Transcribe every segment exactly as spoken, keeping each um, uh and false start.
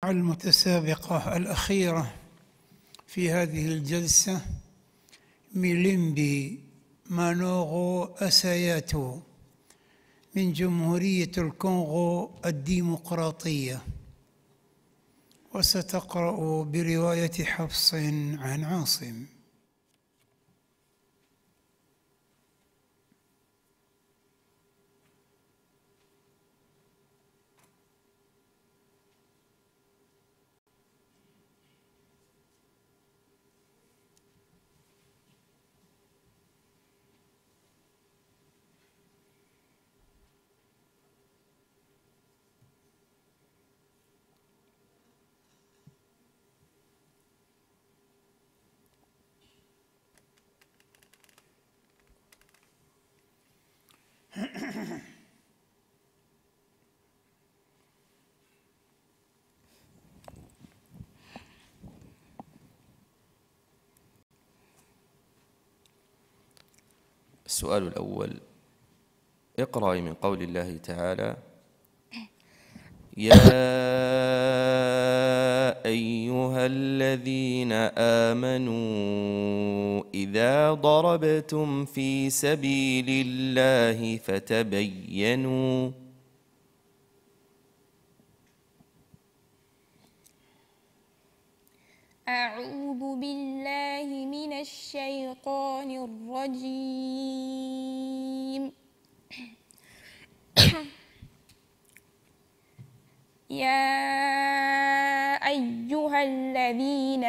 المتسابقة الأخيرة في هذه الجلسة ميليمبي مانوغو أساياتو من جمهورية الكونغو الديمقراطية، وستقرأ برواية حفص عن عاصم. السؤال الأول: اقرأي من قول الله تعالى: يا أيها الذين آمنوا إذا ضربتم في سبيل الله فتبينوا. أعوذ بالله من الشيطان الرجيم. يا أيها الذين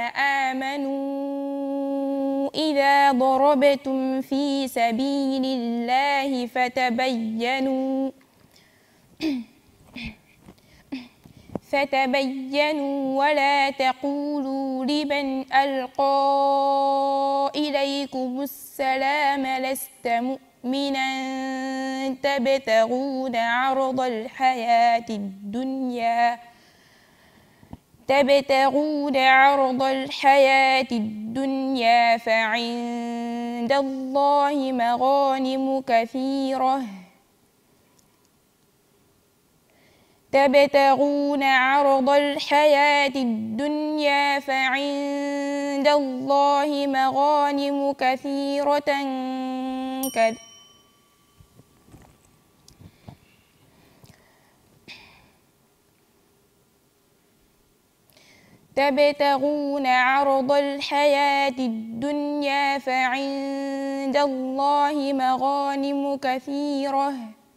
آمنوا إذا ضربتم في سبيل الله فتبينوا فتبينوا ولا تقولوا لمن ألقى إليكم السلام لست مؤمنا تبتغون عرض الحياة الدنيا تبتغون عرض الحياة الدنيا فعند الله مغانم كثيرة تبتغون عرض الحياة الدنيا فعند الله مغانم كثيرة كذ تبتغون عرض الحياة الدنيا فعند الله مغانم كثيرة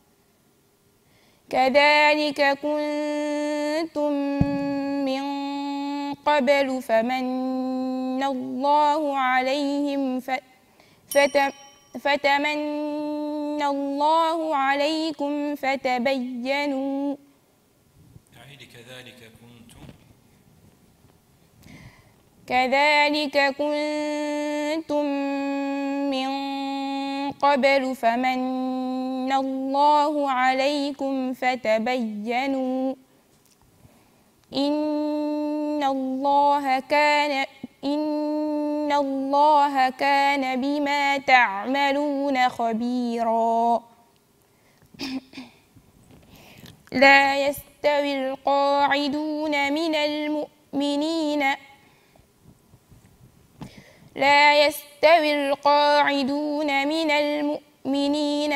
كذلك كنتم من قبل فمن الله عليهم فتمن الله عليكم فتبينوا. كذلك كنتم كذلك كنتم من قبل فمن الله عليكم فتبينوا إن الله كان إن الله كان بما تعملون خبيرا. لا يستوي القاعدون من المؤمنين لا يستوي القاعدون من المؤمنين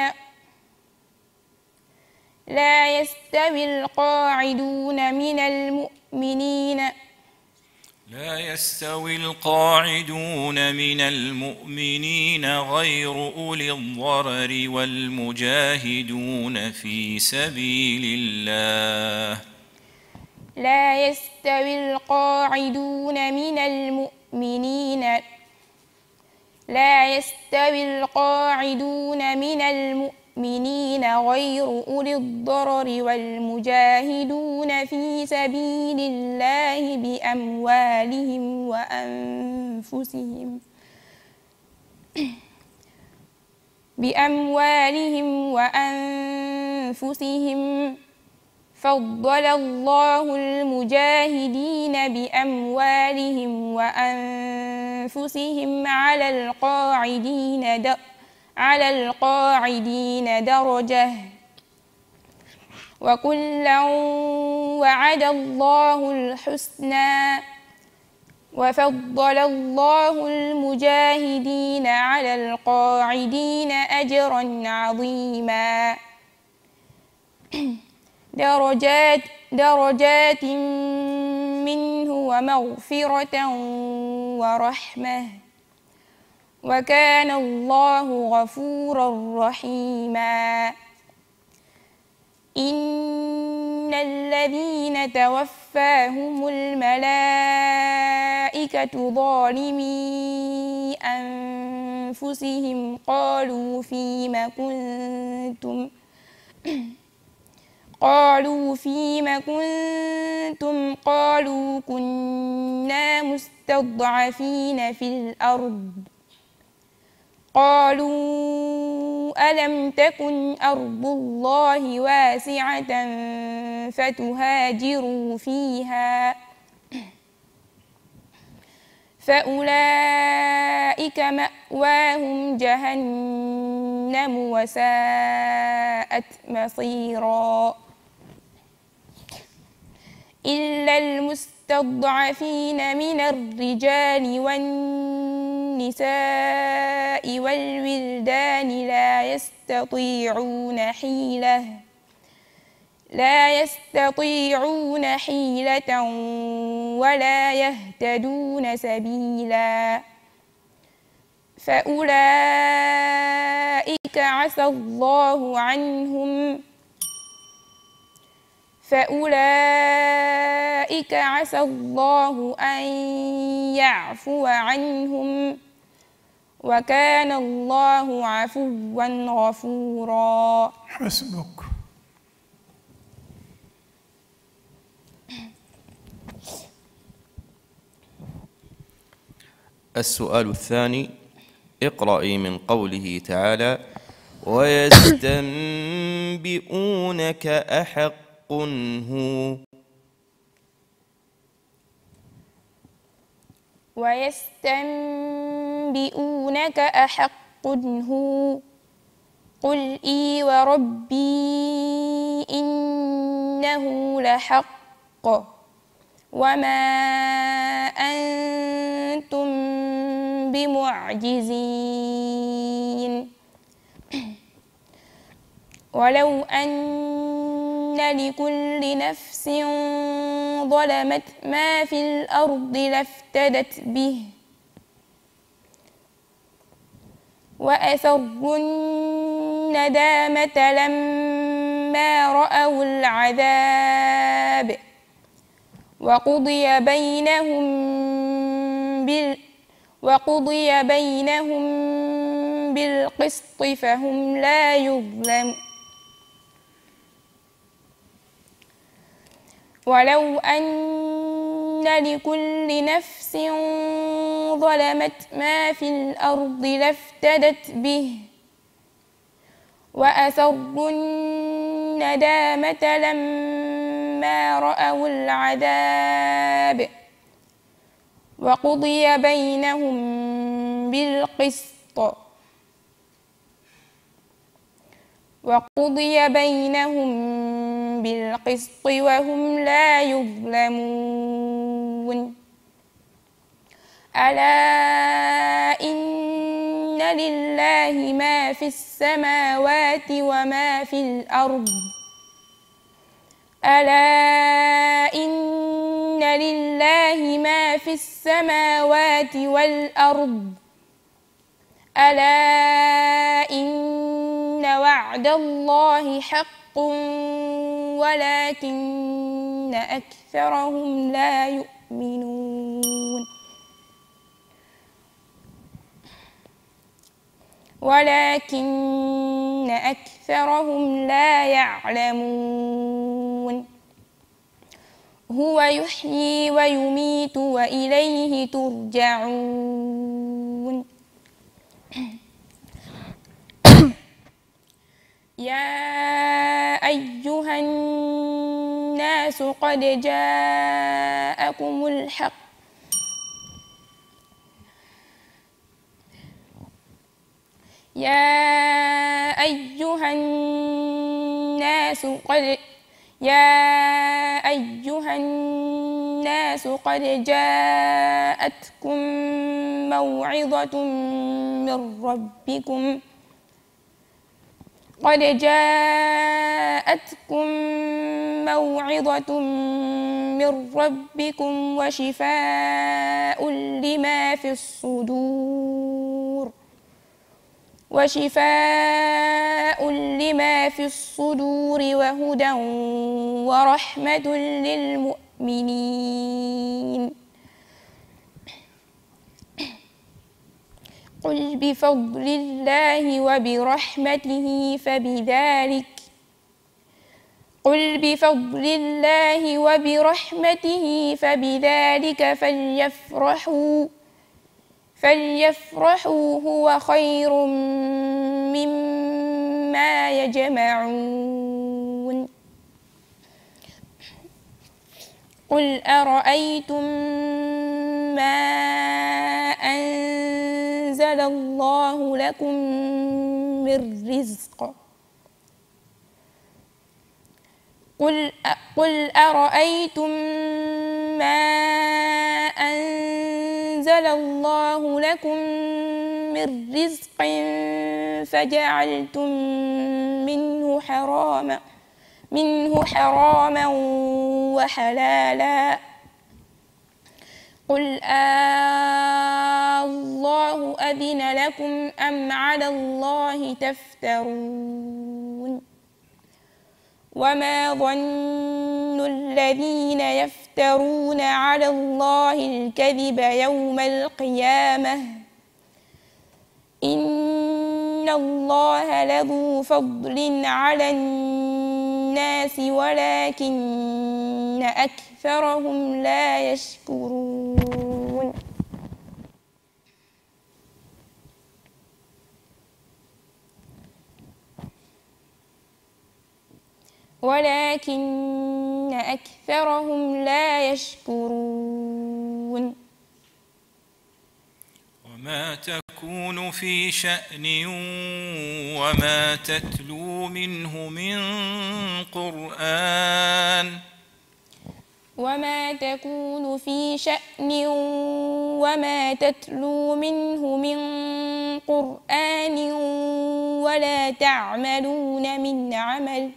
لا يستوي القاعدون من المؤمنين لا يستوي القاعدون من المؤمنين غير أولي الضرر والمجاهدون في سبيل الله. لا يستوي القاعدون من المؤمنين لا يستوي القاعدون من المؤمنين غير أولي الضرر والمجاهدون في سبيل الله بأموالهم وأنفسهم بأموالهم وأنفسهم فضل الله المجاهدين بأموالهم وأنفسهم على القاعدين على القاعدين درجة وكلا وعد الله الحسنى وفضل الله المجاهدين على القاعدين أجرا عظيما درجات درجات منه ومغفرة ورحمة وكان الله غفورا رحيما إن الذين توفاهم الملائكة ظالمي أنفسهم قالوا فيم كنتم قالوا فيم كنتم قالوا كنا مستضعفين في الأرض قالوا ألم تكن أرض الله واسعة فتهاجروا فيها فأولئك مأواهم جهنم وساءت مصيرا إلا المستضعفين من الرجال والنساء والولدان لا يستطيعون حيلة لا يستطيعون حيلة ولا يهتدون سبيلا فأولئك عسى الله عنهم فأولئك عسى الله أن يعفو عنهم وكان الله عفوا غفورا. حسبك. السؤال الثاني: اقرأي من قوله تعالى: ويستنبئونك أحق هو. ويستنبئونك أحق هو قل إي وربي إنه لحق وما أنتم بمعجزين ولو أن لكل نفس ظلمت ما في الأرض لافتدت به وأسروا الندامة لما رأوا العذاب وقضي بينهم بال وقضي بينهم بالقسط فهم لا يظلمون ولو أن لكل نفس ظلمت ما في الأرض لافتدت به وأسروا الندامة لما رأوا العذاب وقضي بينهم بالقسط وقضي بينهم بالقسط وهم لا يظلمون ألا إن لله ما في السماوات وما في الأرض ألا إن لله ما في السماوات والأرض ألا إن وعد الله حق ولكن أكثرهم لا يؤمنون ولكن أكثرهم لا يعلمون هو يحيي ويميت وإليه ترجعون يا أيها الناس قد جاءكم الحق يا أيها الناس قد يا أيها الناس قد جاءتكم موعظة من ربكم قد جاءتكم موعظة من ربكم وشفاء لما في الصدور وشفاء لما في الصدور وهدى ورحمة للمؤمنين. قل بفضل الله وبرحمته فبذلك قل بفضل الله وبرحمته فبذلك فليفرحوا فليفرحوا هو خير مما يجمعون. قل أرأيتم ما أنزل الله لكم من رزق قل قل أرأيتم ما أنزل الله لكم من رزق فجعلتم منه حراما منه حراما وحلالا قل الله أذن لكم أم على الله تفترون. وما ظن الذين يفترون على الله الكذب يوم القيامة إن الله لذو فضل على الناس ولكن أكثرهم لا يشكرون. ولكن أكثرهم لا يشكرون. وما تكون في شأن وما تتلو منه من قرآن وما تكون في شأن وما تتلو منه من قرآن ولا تعملون من عمل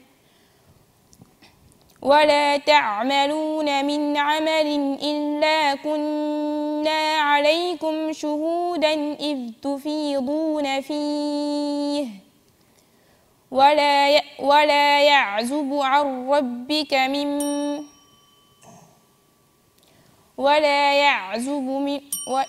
ولا تعملون من عمل إلا كنا عليكم شهودا إذ تفيضون فيه ولا ولا يعزب عن ربك من ولا يعزب من و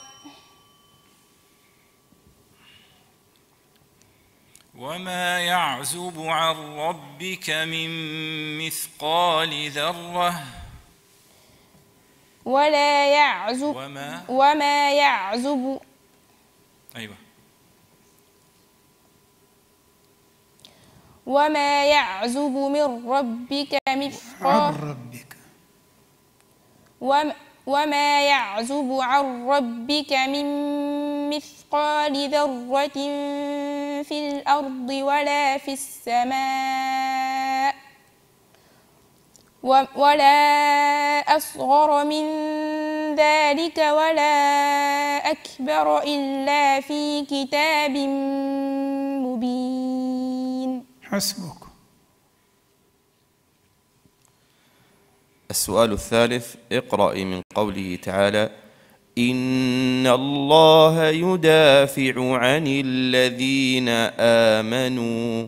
وما يعزب عن ربك من مثقال ذرة ولا يعزب وما, وما يعزب أيوة وما يعزب من ربك مثقال ربك وما وما يعزب عن ربك من مثقال ذرة في الأرض ولا في السماء ولا أصغر من ذلك ولا أكبر إلا في كتاب مبين. حسبك. السؤال الثالث: اقرأي من قوله تعالى: إن الله يدافع عن الذين آمنوا.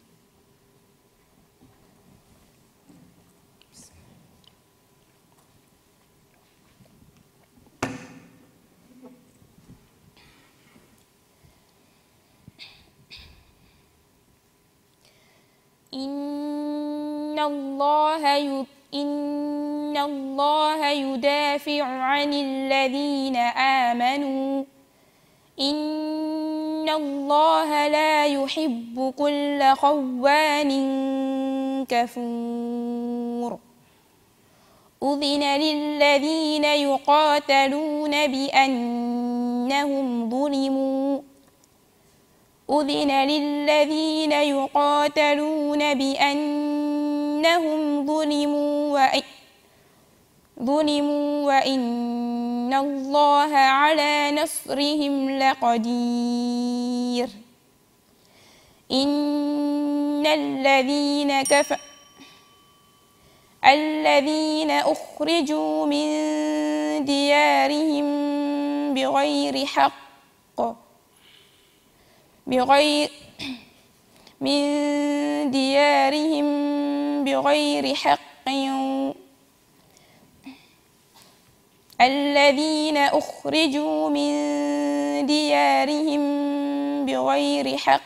إن الله يدافع إن الله يدافع عن الذين آمنوا إن الله لا يحب كل خوان كفور. أذن للذين يقاتلون بأنهم ظلموا أذن للذين يقاتلون بأنهم إنهم ظلموا وإن ظلموا وإن الله على نصرهم لقدير إن الذين كفروا الذين أخرجوا من ديارهم بغير حق بغير من ديارهم بغير حق الذين أخرجوا من ديارهم بغير حق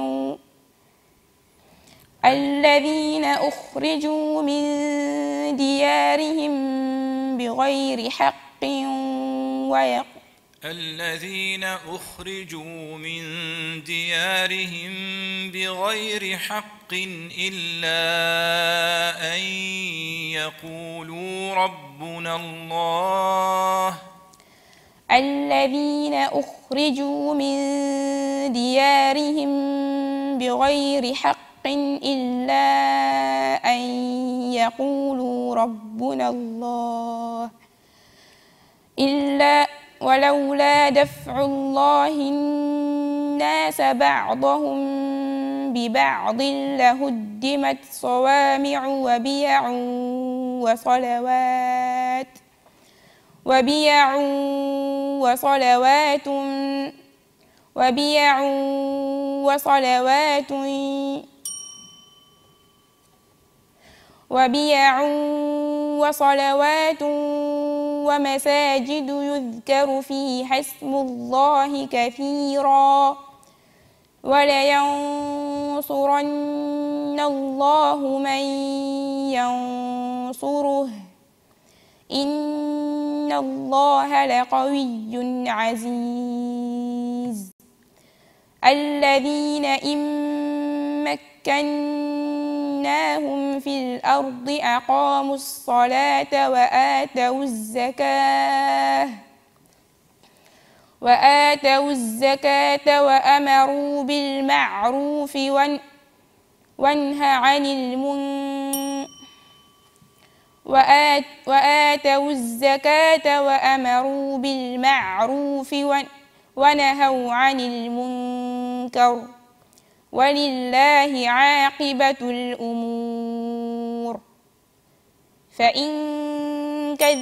الذين أخرجوا من ديارهم بغير حق ويق الذين أخرجوا من ديارهم بغير حق إلا أن يقولوا ربنا الله الذين أخرجوا من ديارهم بغير حق إلا أن يقولوا ربنا الله إلا ولولا دفع الله الناس بعضهم ببعض لهدمت صوامع وبيع وصلوات وبيع وصلوات وبيع وصلوات وبيع وصلوات ومساجد يذكر فيها اسم الله كثيرا ولينصرن الله من ينصره إن الله لقوي عزيز الذين إن مكناهم في الأرض أقاموا الصلاة وآتوا الزكاة وآتوا الزكاة وأمروا بالمعروف وانهوا عن المنكر وآت وآتوا الزكاة وأمروا بالمعروف ونهوا عن المنكر ولله عاقبة الأمور فإن كذ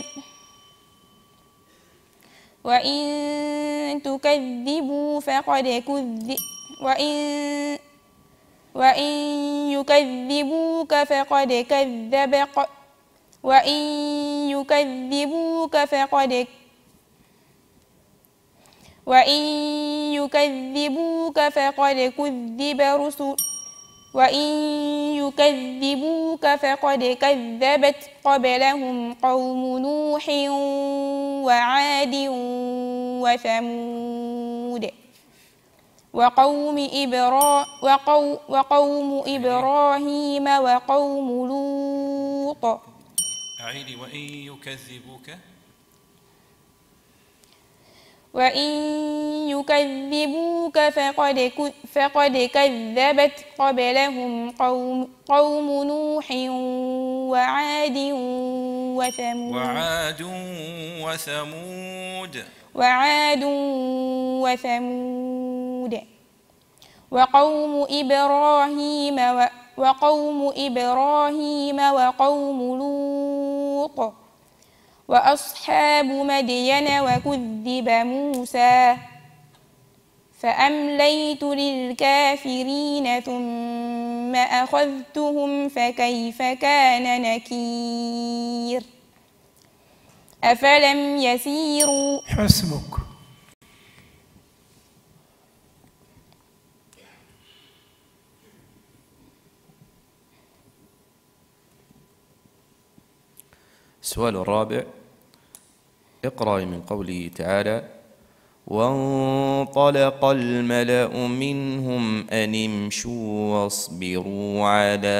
وإن تكذبوا فقد كذب وإن وإن يكذبوك فقد كذب وإن يكذبوك فقد وإن يكذبوك فقد كذب رسل وإن يكذبوك فقد كذبت قبلهم قوم نوح وعاد وثمود وقوم إبرا وقو وقوم إبراهيم وقوم لوط أعيد وإن يكذبوك وإن يكذبوك فقد فقد كذبت قبلهم قوم قوم نوح وعاد وثمود وعاد وثمود وعاد وثمود وقوم إبراهيم وقوم إبراهيم وقوم لوط وأصحاب مدين وكذب موسى فأمليت للكافرين ثم أخذتهم فكيف كان نكير أفلم يسيروا حسبك. السؤال الرابع: اقرأ من قوله تعالى: وانطلق الملأ منهم أن امشوا واصبروا على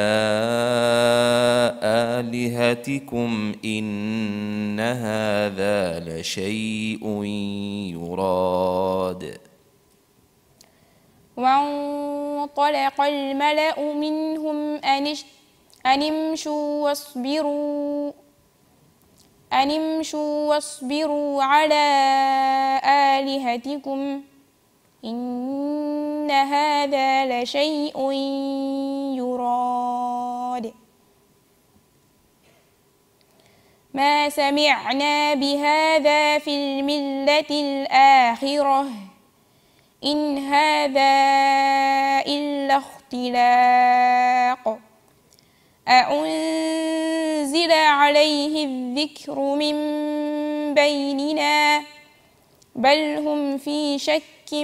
آلهتكم إن هذا لشيء يراد. وانطلق الملأ منهم أن أن امشوا واصبروا أن امشوا واصبروا على آلهتكم إن هذا لشيء يراد ما سمعنا بهذا في الملة الآخرة إن هذا إلا اختلاق أأنزل عليه الذكر من بيننا بل هم في شك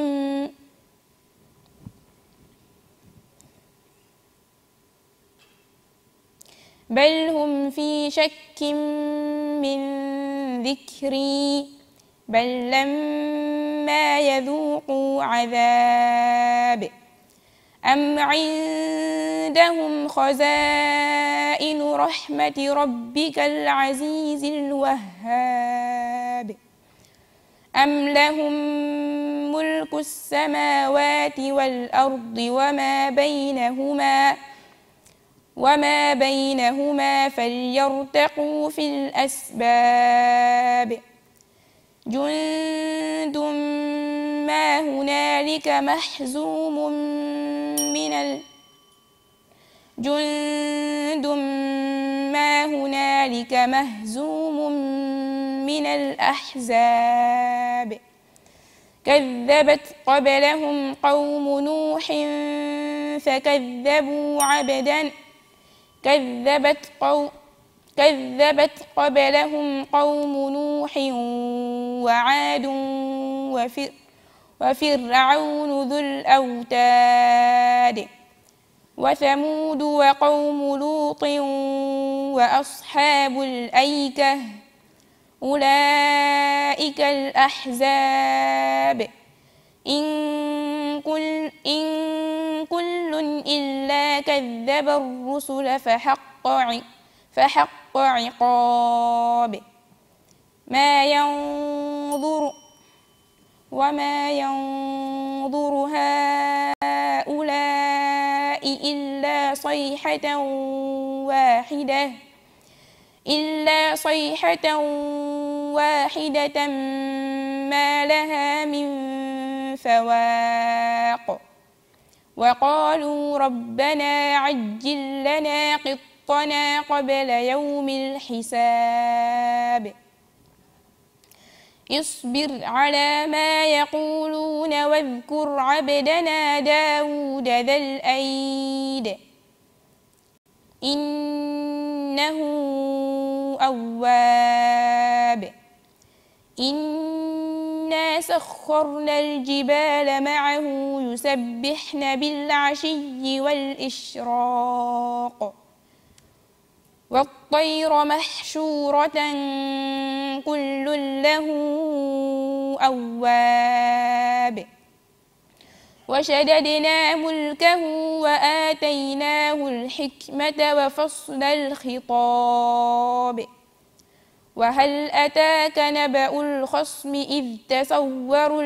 بل هم في شك من ذكري بل لما يذوقوا عذاب أم عندهم خزائن رحمة ربك العزيز الوهاب أم لهم ملك السماوات والأرض وما بينهما وما بينهما فليرتقوا في الأسباب جند ما هنالك محزوم من ال جند ما هنالك مهزوم من الأحزاب كذبت قبلهم قوم نوح فكذبوا عبدا كذبت قوم كذبت قبلهم قوم نوح وعاد وفر وفرعون ذو الأوتاد وثمود وقوم لوط وأصحاب الأيكة أولئك الأحزاب إن كل, إن كل إلا كذب الرسل فحق فحق عقاب ما ينظر وما ينظر هؤلاء إلا صيحة واحدة إلا صيحة واحدة ما لها من فواق وقالوا ربنا عجل لنا قطنا قبل يوم الحساب اصبر على ما يقولون واذكر عبدنا داود ذا الأيد إنه أواب إنا سخرنا الجبال معه يسبحن بالعشي والإشراق والطير محشورة كل له أواب وشددنا ملكه وآتيناه الحكمة وفصل الخطاب وهل أتاك نبأ الخصم إذ تسوروا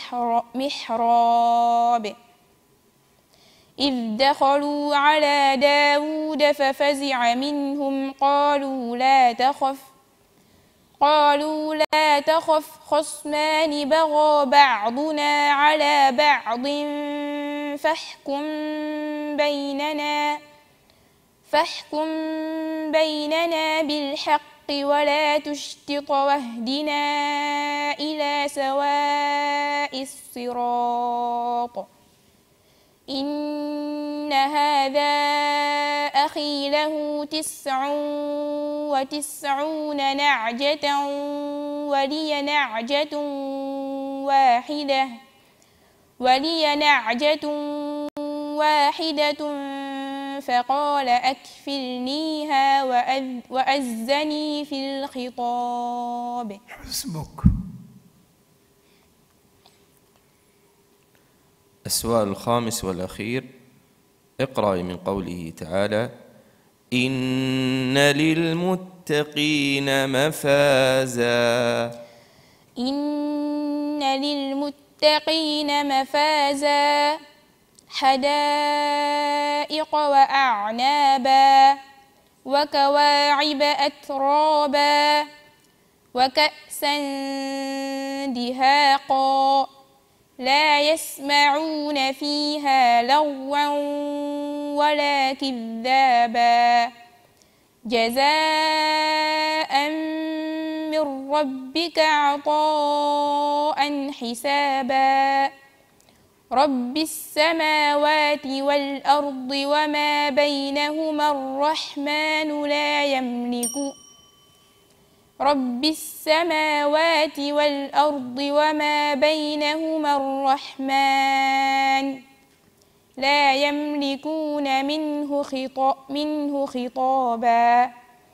المحراب إذ دخلوا على داود ففزع منهم قالوا لا تخف قالوا لا تخف خصمان بغى بعضنا على بعض فاحكم بيننا فاحكم بيننا بالحق ولا تشطط واهدنا إلى سواء الصراط إن هذا أخي له تسع وتسعون نعجة ولي نعجة واحدة ولي نعجة واحدة فقال أكفلنيها وأذني في الخطاب. حسبك. السؤال الخامس والأخير: اقرأ من قوله تعالى: إن للمتقين مفازا. إن للمتقين مفازا حدائق وأعنابا وكواعب أترابا وكأسا دهاقا لا يسمعون فيها لغوا ولا كذابا جزاء من ربك عطاء حسابا رب السماوات والأرض وما بينهما الرحمن لا يملك رب السماوات والأرض وما بينهما الرحمن لا يملكون منه خطاب منه خطابا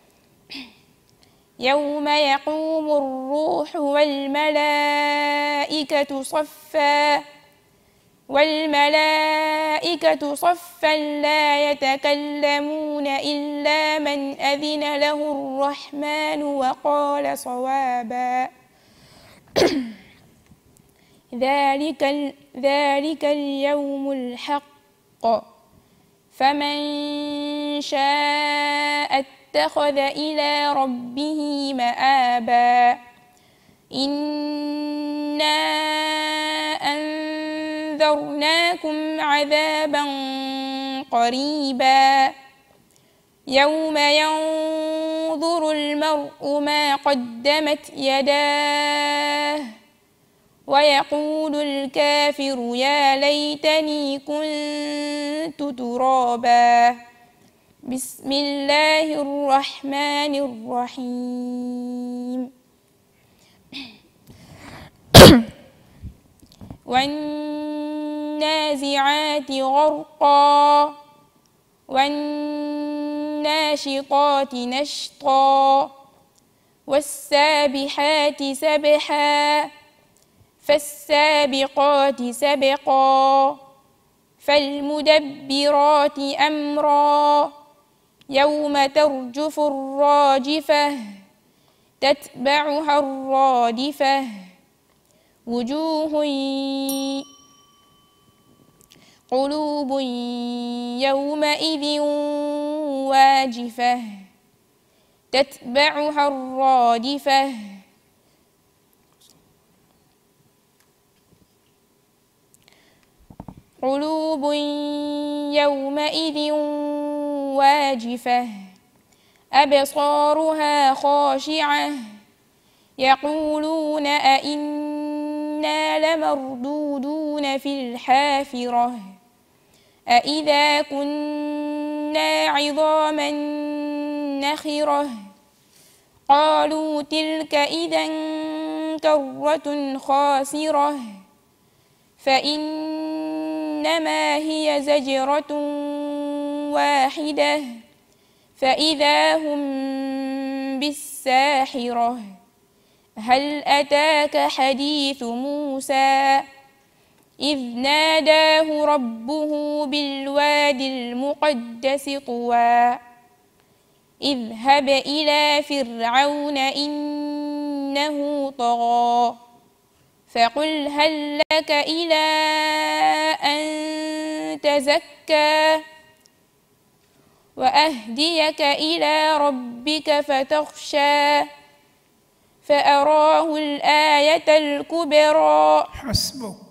يوم يقوم الروح والملائكة صفا والملائكة صفا لا يتكلمون إلا من أذن له الرحمن وقال صوابا ذلك ذلك اليوم الحق فمن شاء اتخذ إلى ربه مآبا إنا أنذرناكم عذابا قريبا يوم ينظر المرء ما قدمت يداه ويقول الكافر يا ليتني كنت ترابا بسم الله الرحمن الرحيم والنازعات غرقا والناشطات نشطا والسابحات سبحا فالسابقات سبقا فالمدبرات أمرا يوم ترجف الراجفة تتبعها الرادفة وجوه قلوب يومئذ واجفة تتبعها الرادفة قلوب يومئذ واجفة أبصارها خاشعة يقولون أئنا لمردودون في الحافرة أئذا كنا عظاما نخرة قالوا تلك إذا كرة خاسرة فإنما هي زجرة واحدة فإذا هم بالساحرة هل أتاك حديث موسى إذ ناداه ربه بالوادي المقدس طوى اذهب إلى فرعون إنه طغى فقل هل لك إلى أن تزكى وأهديك إلى ربك فتخشى فأراه الآية الكبرى حسبك